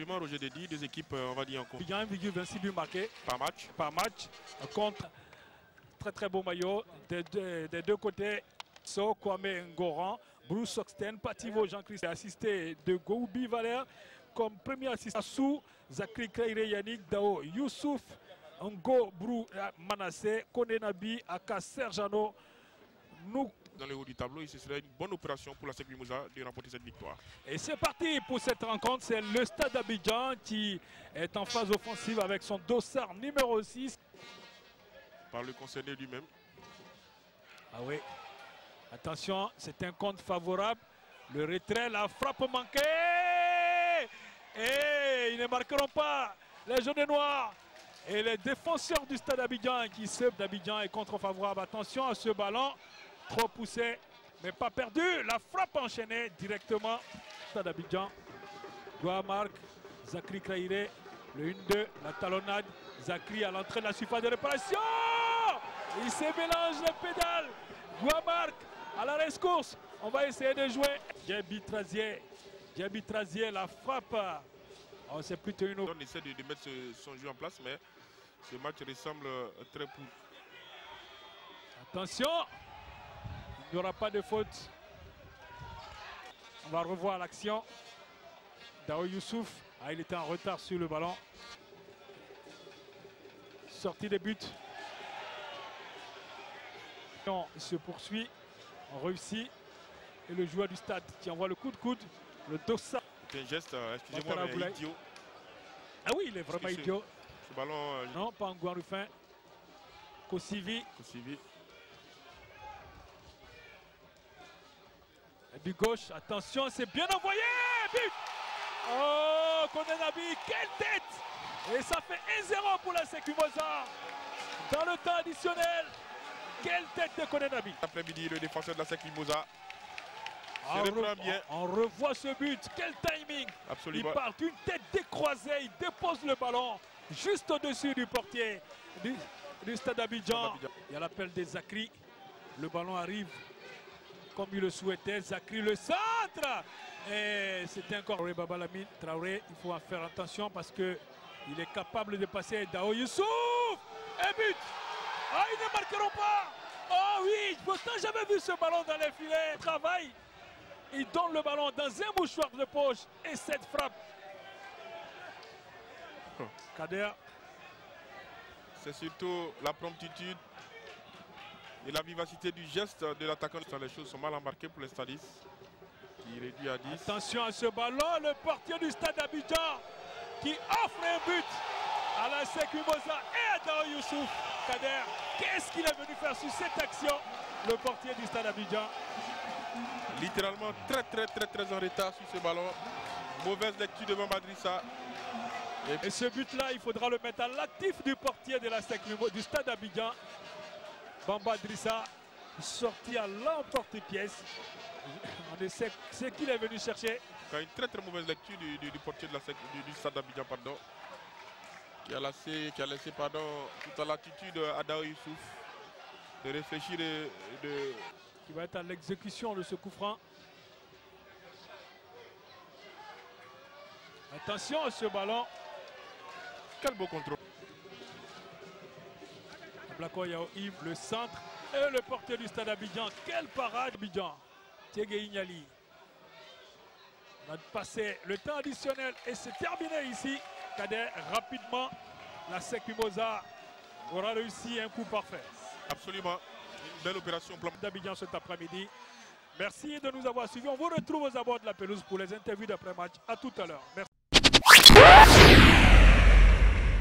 Effectivement, Roger Dedi, deux équipes, on va dire en compte. Il y a 1,26 buts marqués Par match. Par match. Contre très beau maillot des deux côtés. So, Kwame Ngoran, Bruce Soxten, Pativo, Jean-Christ, assisté de Goubi Valère comme premier assistant sous Zakri Kreire, Yannick Dao, Youssouf, Ngo Brou Manassé, Kone Nabi, Aka Serjano. Nous dans le haut du tableau, ce serait une bonne opération pour la SEC Mimouza de remporter cette victoire. Et c'est parti pour cette rencontre. C'est le Stade d'Abidjan qui est en phase offensive avec son dossard numéro 6. Par le concerné lui-même. Ah oui. Attention, c'est un compte favorable. Le retrait, la frappe manquée. Et ils ne marqueront pas les jaunes et noirs. Et les défenseurs du Stade d'Abidjan qui se d'Abidjan est contre-favorable. Attention à ce ballon. Trop poussé, mais pas perdu. La frappe enchaînée directement. Stade d'Abidjan. Guamarc, Zakri Kraire, le 1-2, la talonnade. Zakri à l'entrée de la surface de réparation. Il se mélange les pédales. Guamarc à la rescourse. On va essayer de jouer. Djebi Trazier, la frappe. Oh, c'est plutôt une autre. On essaie de mettre son jeu en place, mais ce match ressemble très peu. Attention. Il n'y aura pas de faute. On va revoir l'action. Dao Youssouf. Ah, il était en retard sur le ballon. Sortie des buts. Il se poursuit. On réussit. Et le joueur du stade qui envoie le coup de coude. Le dossard. C'est un geste, excusez-moi, mais idiot. Ah oui, il est vraiment idiot. Ce ballon... non, pas Nguyen Rufin. Kosivi. Du gauche, attention, c'est bien envoyé. But. Oh, Kone Nabi, quelle tête. Et ça fait 1-0 pour la SEC Mimouza. Dans le temps additionnel, quelle tête de Kone Nabi. Après-midi, le défenseur de la SEC Mimouza. On revoit ce but, quel timing. Absolument. Il part d'une tête décroisée, il dépose le ballon juste au-dessus du portier du Stade d'Abidjan. Il y a l'appel des Zakri. Le ballon arrive comme il le souhaitait. Zakri, le centre. Et c'était encore Baba Lamine Traoré. Il faut en faire attention parce qu'il est capable de passer Dao Youssouf. Et but. Ah, ils ne marqueront pas. Oh oui, pourtant j'avais vu ce ballon dans les filets. Travail. Il donne le ballon dans un mouchoir de poche et cette frappe. Kader. C'est surtout la promptitude et la vivacité du geste de l'attaquant. Les choses sont mal embarquées pour les stadistes. Qui réduit à 10. Attention à ce ballon, le portier du Stade d'Abidjan qui offre un but à la SEC Mimouza et à Dao Youssouf. Kader, qu'est-ce qu'il est venu faire sur cette action, le portier du Stade d'Abidjan? Littéralement très en retard sur ce ballon. Mauvaise lecture de Mamadrissa. Et ce but-là, il faudra le mettre à l'actif du portier de la SEC du Stade d'Abidjan. Bamba Drissa, sorti à l'emporte-pièce. On sait ce qu'il est venu chercher. Une très mauvaise lecture du portier de la SEC, du Stade d'Abidjan, pardon. Qui a laissé toute à l'attitude à Dao Youssouf de réfléchir Qui va être à l'exécution de ce coup franc. Attention à ce ballon. Quel beau contrôle. Blako Yao Yves, le centre et le portier du Stade d'Abidjan. Quelle parade Abidjan. Thiégué Ignali. On a passé le temps additionnel et c'est terminé ici. Kader, rapidement, la SEC Mimouza aura réussi un coup parfait. Absolument. Une belle opération d'Abidjan cet après-midi. Merci de nous avoir suivis. On vous retrouve aux abords de la pelouse pour les interviews d'après-match. À tout à l'heure. Merci.